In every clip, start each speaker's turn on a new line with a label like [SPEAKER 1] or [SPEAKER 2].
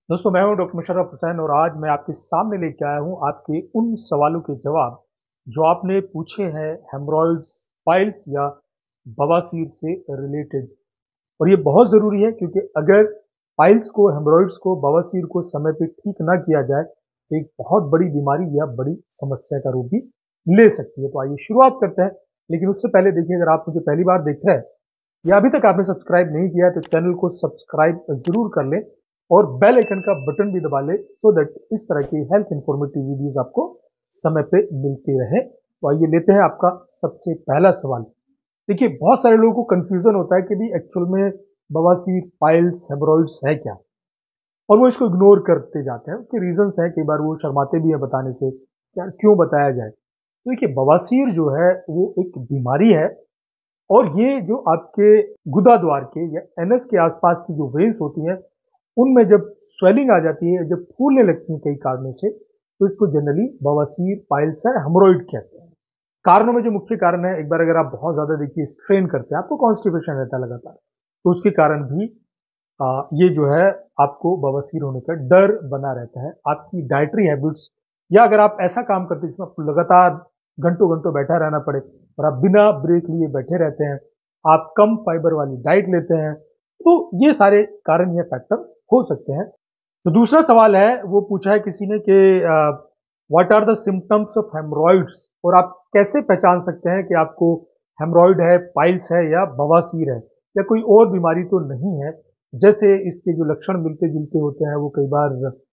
[SPEAKER 1] दोस्तों, मैं हूं डॉक्टर मुशर्रफ हुसैन और आज मैं आपके सामने लेके आया हूं आपके उन सवालों के जवाब जो आपने पूछे हैं हेमरॉइड्स, पाइल्स या बवासीर से रिलेटेड। और ये बहुत ज़रूरी है क्योंकि अगर पाइल्स को, हेमरॉइड्स को, बवासीर को समय पे ठीक ना किया जाए तो एक बहुत बड़ी बीमारी या बड़ी समस्या का रूप भी ले सकती है। तो आइए शुरुआत करते हैं। लेकिन उससे पहले देखिए, अगर आप मुझे पहली बार देख रहे हैं या अभी तक आपने सब्सक्राइब नहीं किया है तो चैनल को सब्सक्राइब ज़रूर कर लें और बेल आइकन का बटन भी दबा लें सो दैट इस तरह की हेल्थ इंफॉर्मेटिव वीडियोस आपको समय पे मिलती रहे। तो आइए लेते हैं आपका सबसे पहला सवाल। देखिए, बहुत सारे लोगों को कंफ्यूजन होता है कि भी एक्चुअल में बवासीर, पाइल्स, हेमरॉइड्स है क्या, और वो इसको इग्नोर करते जाते हैं। उसके रीजंस हैं, कई बार वो शर्माते भी हैं बताने से, यार क्यों बताया जाए। तो देखिए, बवासीर जो है वो एक बीमारी है और ये जो आपके गुदा द्वार के या एनस के आसपास की जो वेन्स होती हैं, उनमें जब स्वेलिंग आ जाती है, जब फूलने लगती है कई कारणों से, तो इसको जनरली बवासीर, पाइल्स या हेमोरॉइड कहते हैं। कारणों में जो मुख्य कारण है, एक बार अगर आप बहुत ज्यादा देखिए स्ट्रेन करते हैं, आपको कॉन्स्टिपेशन रहता है लगातार, तो उसके कारण भी ये जो है आपको बवासीर होने का डर बना रहता है। आपकी डाइटरी हैबिट्स, या अगर आप ऐसा काम करते हैं जिसमें आपको लगातार घंटों घंटों बैठा रहना पड़े और आप बिना ब्रेक लिए बैठे रहते हैं, आप कम फाइबर वाली डाइट लेते हैं, तो ये सारे कारण या फैक्टर हो सकते हैं। तो दूसरा सवाल है, वो पूछा है किसी ने कि what are the symptoms of haemorrhoids, और आप कैसे पहचान सकते हैं कि आपको हेमरॉइड है, पाइल्स है या बवासीर है, या कोई और बीमारी तो नहीं है। जैसे इसके जो लक्षण मिलते जुलते होते हैं वो कई बार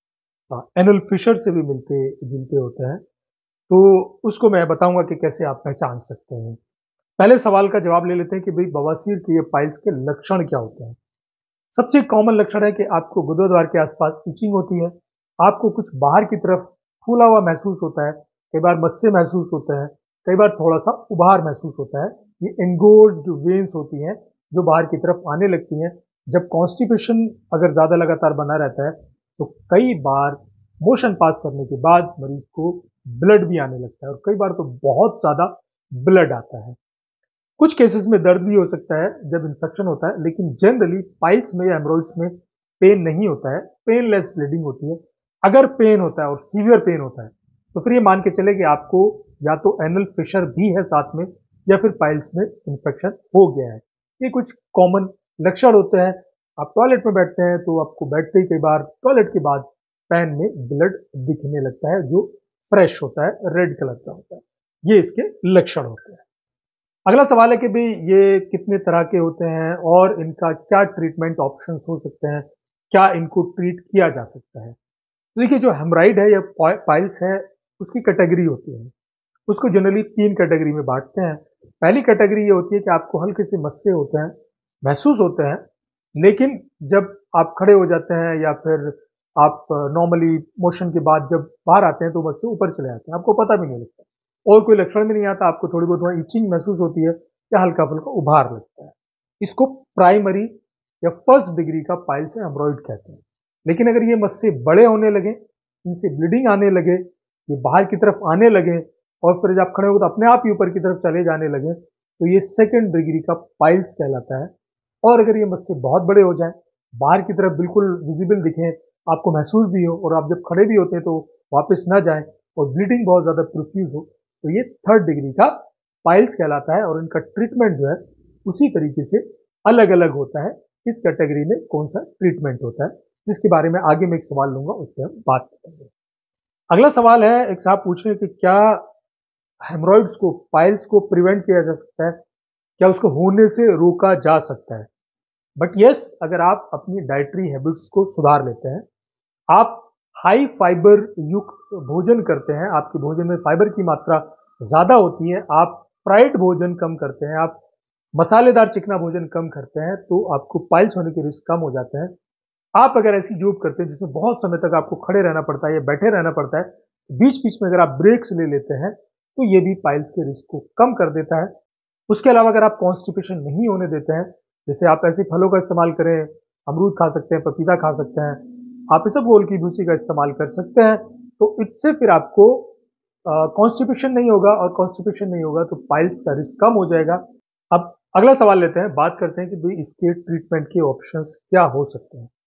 [SPEAKER 1] एनल फिशर से भी मिलते जुलते होते हैं। तो उसको मैं बताऊंगा कि कैसे आप पहचान सकते हैं। पहले सवाल का जवाब ले लेते हैं कि भाई बवासीर के या पाइल्स के लक्षण क्या होते हैं। सबसे कॉमन लक्षण है कि आपको गुदोद्वार के आसपास इचिंग होती है, आपको कुछ बाहर की तरफ फूला हुआ महसूस होता है, कई बार मस्से महसूस होते हैं, कई बार थोड़ा सा उभार महसूस होता है। ये एंगोर्ज्ड वेन्स होती हैं जो बाहर की तरफ आने लगती हैं। जब कॉन्स्टिपेशन अगर ज़्यादा लगातार बना रहता है तो कई बार मोशन पास करने के बाद मरीज को ब्लड भी आने लगता है और कई बार तो बहुत ज़्यादा ब्लड आता है। कुछ केसेस में दर्द भी हो सकता है जब इन्फेक्शन होता है, लेकिन जनरली पाइल्स में या हेमरॉइड्स में पेन नहीं होता है, पेनलेस ब्लीडिंग होती है। अगर पेन होता है और सीवियर पेन होता है तो फिर ये मान के चले कि आपको या तो एनल फिशर भी है साथ में, या फिर पाइल्स में इन्फेक्शन हो गया है। ये कुछ कॉमन लक्षण होते हैं। आप टॉयलेट में बैठते हैं तो आपको बैठते ही कई बार टॉयलेट के बाद पैन में ब्लड दिखने लगता है जो फ्रेश होता है, रेड कलर का होता है। ये इसके लक्षण होते हैं। अगला सवाल है कि भाई ये कितने तरह के होते हैं और इनका क्या ट्रीटमेंट ऑप्शंस हो सकते हैं, क्या इनको ट्रीट किया जा सकता है। तो देखिए, जो हेमराइड है या पाइल्स है, उसकी कैटेगरी होती है। उसको जनरली 3 कैटेगरी में बांटते हैं। पहली कैटेगरी ये होती है कि आपको हल्के से मस्से होते हैं, महसूस होते हैं, लेकिन जब आप खड़े हो जाते हैं या फिर आप नॉर्मली मोशन के बाद जब बाहर आते हैं तो मस्से ऊपर चले जाते हैं, आपको पता भी नहीं लगता और कोई लक्षण भी नहीं आता। आपको थोड़ी बहुत वहाँ इचिंग महसूस होती है या हल्का-फुल्का उभार लगता है। इसको प्राइमरी या फर्स्ट डिग्री का पाइल्स या हेमरॉइड कहते हैं। लेकिन अगर ये मस्से बड़े होने लगे, इनसे ब्लीडिंग आने लगे, ये बाहर की तरफ आने लगे और फिर जब आप खड़े हो तो अपने आप ही ऊपर की तरफ चले जाने लगे, तो ये सेकंड डिग्री का पाइल्स कहलाता है। और अगर ये मस्से बहुत बड़े हो जाएं, बाहर की तरफ बिल्कुल विजिबल दिखें, आपको महसूस भी हो और आप जब खड़े भी होते हैं तो वापस ना जाएं और ब्लीडिंग बहुत ज़्यादा प्रोफ्यूज हो, तो ये थर्ड डिग्री का पाइल्स कहलाता है। और इनका ट्रीटमेंट जो है उसी तरीके से अलग अलग होता है। इस कैटेगरी में कौन सा ट्रीटमेंट होता है, जिसके बारे में आगे मैं एक सवाल लूंगा, उस पर हम बात करेंगे। अगला सवाल है, एक साहब पूछ रहे हैं कि क्या हेमरॉइड्स को, पाइल्स को प्रिवेंट किया जा सकता है, क्या उसको होने से रोका जा सकता है। बट यस, अगर आप अपनी डाइटरी हैबिट्स को सुधार लेते हैं, आप हाई फाइबर युक्त भोजन करते हैं, आपके भोजन में फाइबर की मात्रा ज्यादा होती है, आप फ्राइड भोजन कम करते हैं, आप मसालेदार चिकना भोजन कम करते हैं, तो आपको पाइल्स होने के रिस्क कम हो जाते हैं। आप अगर ऐसी जॉब करते हैं जिसमें बहुत समय तक आपको खड़े रहना पड़ता है या बैठे रहना पड़ता है, बीच बीच में अगर आप ब्रेक्स ले लेते हैं तो ये भी पाइल्स के रिस्क को कम कर देता है। उसके अलावा अगर आप कॉन्स्टिपेशन नहीं होने देते हैं, जैसे आप ऐसे फलों का इस्तेमाल करें, अमरूद खा सकते हैं, पपीता खा सकते हैं, आप इसबगोल की भूसी का इस्तेमाल कर सकते हैं, तो इससे फिर आपको कॉन्स्टिपेशन नहीं होगा, और कॉन्स्टिपेशन नहीं होगा तो पाइल्स का रिस्क कम हो जाएगा। अब अगला सवाल लेते हैं, बात करते हैं कि भाई इसके ट्रीटमेंट के ऑप्शंस क्या हो सकते हैं।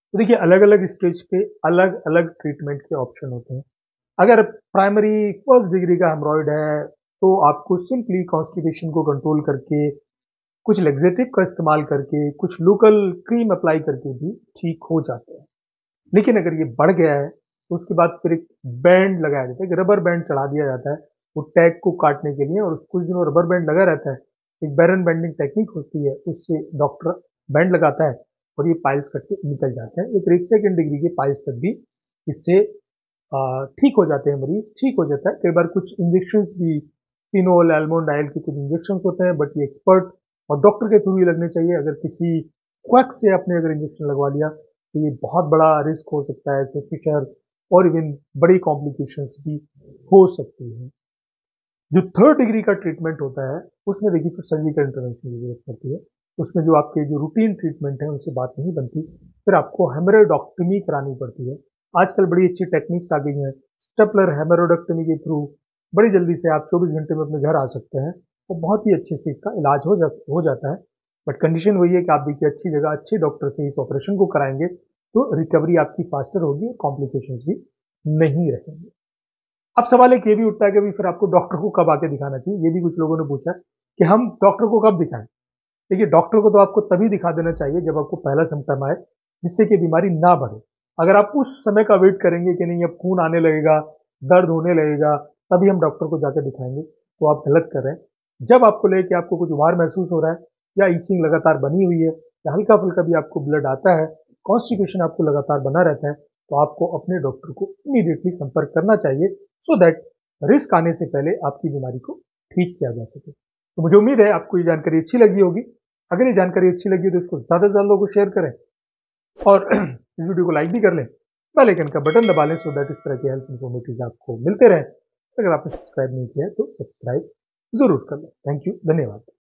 [SPEAKER 1] तो देखिए अलग अलग स्टेज पे अलग अलग ट्रीटमेंट के ऑप्शन होते हैं। अगर प्राइमरी फर्स्ट डिग्री का हेमरॉइड है तो आपको सिंपली कॉन्स्टिपेशन को कंट्रोल करके कुछ लेक्सेटिव का इस्तेमाल करके कुछ लोकल क्रीम अप्लाई करके भी ठीक हो जाते हैं। लेकिन अगर ये बढ़ गया है तो उसके बाद फिर एक बैंड लगाया जाता है, एक रबर बैंड चढ़ा दिया जाता है वो टैग को काटने के लिए, और कुछ दिनों रबर बैंड लगा रहता है। एक बैरन बेंडिंग टेक्निक होती है, उससे डॉक्टर बैंड लगाता है और ये पाइल्स कट के निकल जाते हैं। एक सेकेंड डिग्री के पाइल्स तक भी इससे ठीक हो जाते हैं, मरीज ठीक हो जाता है। कई बार कुछ इंजेक्शंस भी फिनोल एल्मोंडाइल के कुछ इंजेक्शंस होते हैं, बट ये एक्सपर्ट और डॉक्टर के थ्रू ही लगने चाहिए। अगर किसी क्वैक से आपने अगर इंजेक्शन लगवा लिया तो ये बहुत बड़ा रिस्क हो सकता है, जैसे फिशर और इवन बड़ी कॉम्प्लिकेशंस भी हो सकती हैं। जो थर्ड डिग्री का ट्रीटमेंट होता है उसमें देखिए फिर सर्जिकल इंटरवेंशन की जरूरत पड़ती है। उसमें जो आपके जो रूटीन ट्रीटमेंट है उनसे बात नहीं बनती, फिर आपको हेमरोइडोक्टमी करानी पड़ती है। आजकल बड़ी अच्छी टेक्निक्स आ गई हैं, स्टेपलर हेमरोइडोक्टमी के थ्रू बड़ी जल्दी से आप 24 घंटे में अपने घर आ सकते हैं और बहुत ही अच्छे से इसका इलाज हो जाता है। बट कंडीशन वही है कि आप देखिए अच्छी जगह अच्छे डॉक्टर से इस ऑपरेशन को कराएंगे तो रिकवरी आपकी फास्टर होगी और कॉम्प्लिकेशंस भी नहीं रहेंगे। अब सवाल एक ये भी उठता है कि फिर आपको डॉक्टर को कब आके दिखाना चाहिए, ये भी कुछ लोगों ने पूछा है कि हम डॉक्टर को कब दिखाएं। देखिए डॉक्टर को तो आपको तभी दिखा देना चाहिए जब आपको पहला सिम्टम आए, जिससे कि बीमारी ना बढ़े। अगर आप उस समय का वेट करेंगे कि नहीं अब खून आने लगेगा, दर्द होने लगेगा, तभी हम डॉक्टर को जाकर दिखाएंगे, तो आप गलत कर रहे हैं। जब आपको लगे कि आपको कुछ उबार महसूस हो रहा है या ईचिंग लगातार बनी हुई है या हल्का फुल्का भी आपको ब्लड आता है, कॉन्स्टिपेशन आपको लगातार बना रहता है, तो आपको अपने डॉक्टर को इमीडिएटली संपर्क करना चाहिए, सो दैट रिस्क आने से पहले आपकी बीमारी को ठीक किया जा सके। तो मुझे उम्मीद है आपको ये जानकारी अच्छी लगी होगी। अगर ये जानकारी अच्छी लगी तो इसको ज़्यादा से ज़्यादा लोगों को शेयर करें और इस वीडियो को लाइक भी कर लें। बेल आइकन का बटन दबा लें सो दैट इस तरह के हेल्थ इन्फॉर्मेटिव आपको मिलते रहें। अगर आपने सब्सक्राइब नहीं किया है तो सब्सक्राइब ज़रूर कर लें। थैंक यू, धन्यवाद।